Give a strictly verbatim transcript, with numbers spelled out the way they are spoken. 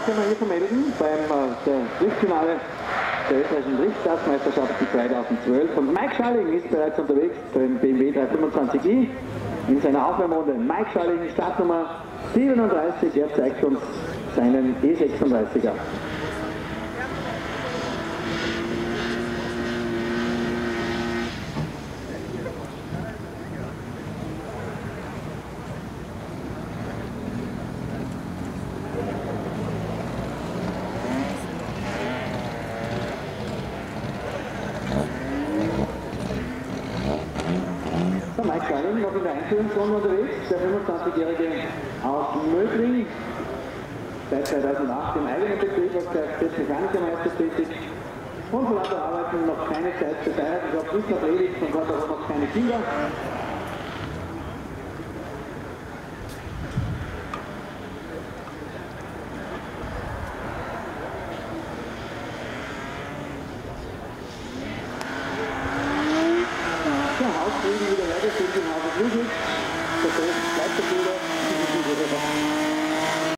können wir hier vermelden beim äh, Driftfinale der österreichischen Driftstaatsmeisterschaft zweitausendzwölf. Und Mike Schalling ist bereits unterwegs beim B M W dreihundertfünfundzwanzig i in seiner Aufwärmrunde. Mike Schalling, Startnummer siebenunddreißig, er zeigt uns seinen E sechsunddreißiger. Mike Schalling noch in der Einführungsrunde unterwegs, der fünfundzwanzigjährige aus Mödling, seit zweitausendacht im eigenen Betrieb als Testmechaniker Meister tätig und vor lauter Arbeiten noch keine Zeit gefeiert, ich glaube nicht noch ledig, von dort auch noch keine Kinder. Hausfrieden wiederhergestellt im Hause Ludwig, der großen Leiterführer.